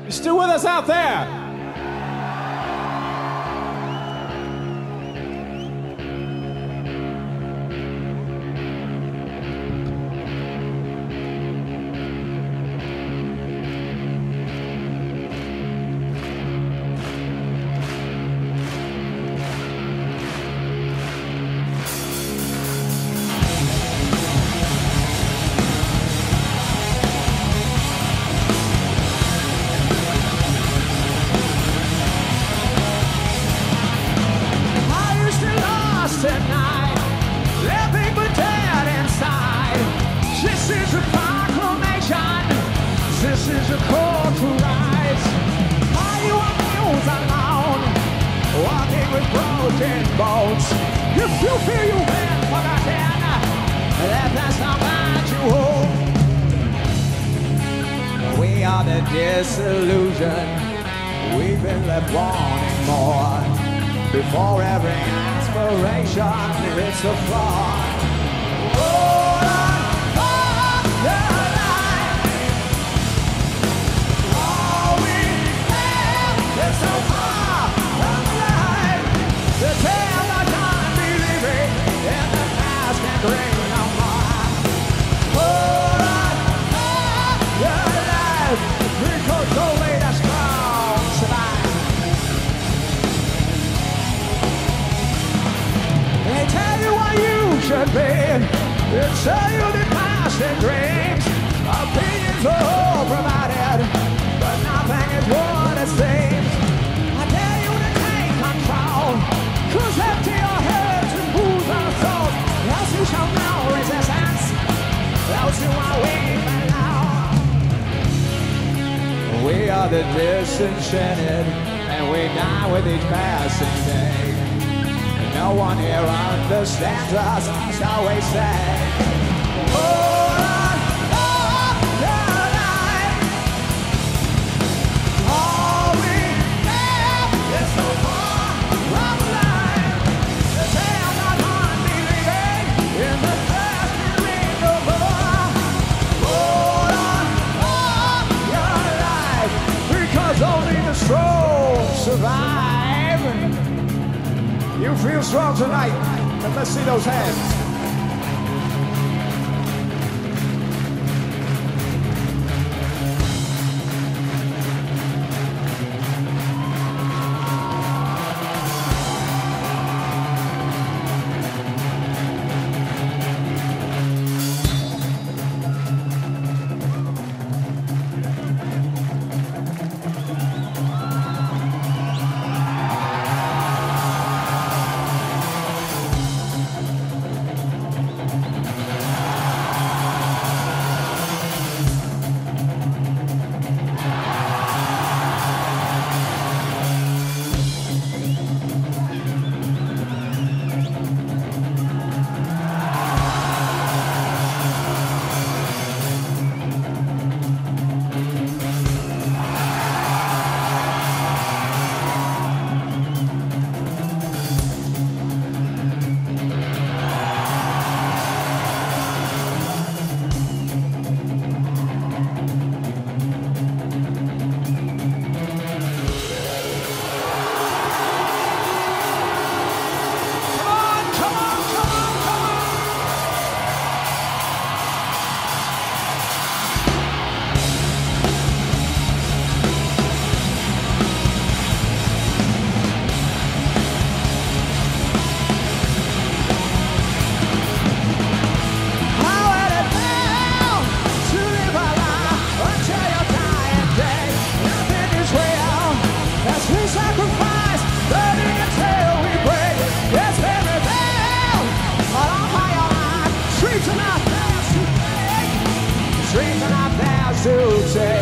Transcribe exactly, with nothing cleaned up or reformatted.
You still with us out there? If you feel you've been forgotten, let us not find you home. We are the disillusion, we've been left wanting more. Before every inspiration hits the floor. Hold on for your life. All we have is so far from life. The tale I can't believe it, and the past can't bring no more. Hold on for your life, because only the strong survive. They tell you what you should be, they tell you the past and dreams. Opinions are all provided, but nothing is what it seems. I tell you to take control, cause empty your heads and move our souls. Else you shall know resistance, else you are weak and loud. We are the disenchanted, and we die with each passing day. No one here understands us, so we say, hold on for your life. All we have is so far from life. The tale not unbelieving in the past can read no more. Hold on for your life, because only the strong survive. You feel strong tonight, and let's see those hands. To take